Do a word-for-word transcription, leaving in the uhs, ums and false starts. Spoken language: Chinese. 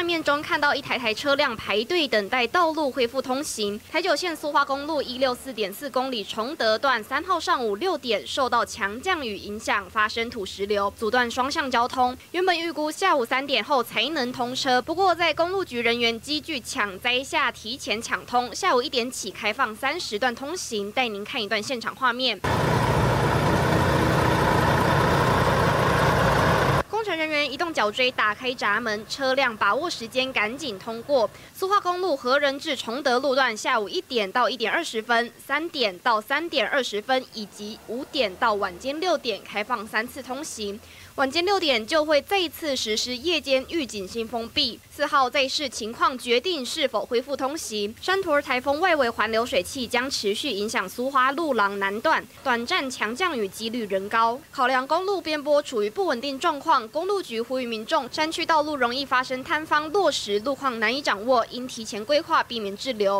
画面中看到一台台车辆排队等待道路恢复通行。台九线苏花公路一六四点四公里崇德段三号上午六点受到强降雨影响，发生土石流，阻断双向交通。原本预估下午三点后才能通车，不过在公路局人员积聚抢灾下，提前抢通，下午一点起开放三十段通行。带您看一段现场画面。 工程人员移动脚锥打开闸门，车辆把握时间赶紧通过。苏花公路和仁至崇德路段下午一点到一点二十分、三点到三点二十分以及五点到晚间六点开放三次通行。晚间六点就会再一次实施夜间预警性封闭。四号再视情况决定是否恢复通行。山陀台风外围环流水汽将持续影响苏花路廊南段，短暂强降雨几率仍高。考量公路边坡处于不稳定状况。 公路局呼吁民众，山区道路容易发生塌方、落石，路况难以掌握，应提前规划，避免滞留。